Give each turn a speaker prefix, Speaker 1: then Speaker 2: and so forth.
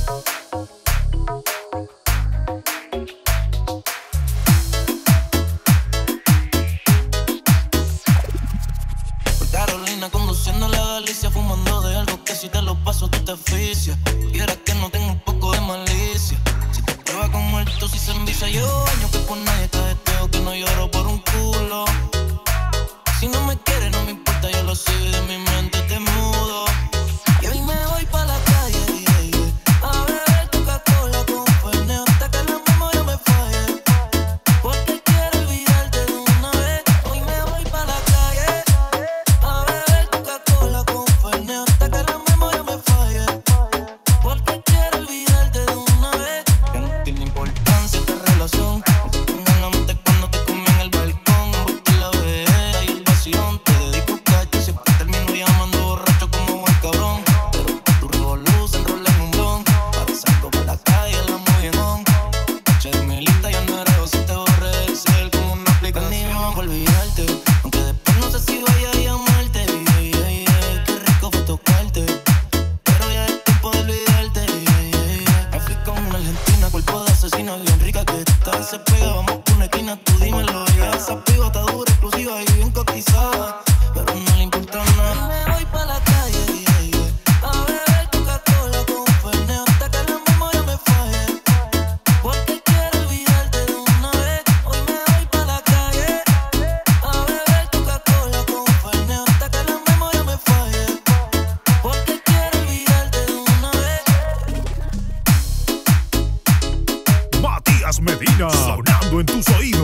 Speaker 1: Carolina conduciendo la Galicia, fumando de algo que si te lo paso tú te asfixias. Quieras que no tenga un poco de malicia. Si te prueba con muerto, si se envicia. Yo año que por nadie cajeteo, que no lloro por un culo. Si no me quieres, no me importa, yo lo sigo y de mi mente te mudo. Y hoy me voy pa' la calle, a beber Coca-Cola con Fernet hasta que la memoria me falle. Porque quiero olvidarte de una vez. Hoy me voy pa' la calle a beber Coca-Cola con Fernet hasta que la memoria me falle. Porque quiero olvidarte de una vez. Ya no tiene importancia esta relación. Tengo en la mente cuando te comí en el balcón. Busqué la vera y el vacilón. Te dedico cacho, siempre termino llamando borracho como buen cabrón. Pero pa' tu revoluz enrolé en un blon. Ahora salgo por la calle, la muy on. Caché de mi lista, ya no era si te borré del cel como una aplicación. Por olvidarte, aunque después no sé si vaya a llamarte. Qué rico fue tocarte, pero ya es tiempo de olvidarte. Me fui con una argentina, cuerpo de asesina, bien rica que está. Se pega, vamos por una esquina, tú dímelo. Ya esa piba está dura, exclusiva y bien cotizada, pero no le importa nada. Y me voy pa' la calle, a beber Coca-Cola con Fernet hasta que la memoria me falle. Porque quiero olvidarte de una vez. Hoy me voy pa' la calle a beber Coca-Cola con Fernet hasta que la memoria me falle. Porque quiero olvidarte de una vez.
Speaker 2: Matías Medina, sonando en tus oídos.